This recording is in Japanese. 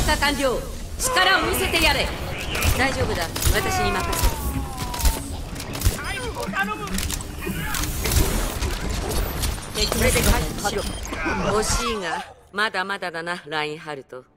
化完了。力を見せてやれ。大丈夫だ、私に任せる。これで回復しろ。惜しいがまだまだだな、ラインハルト。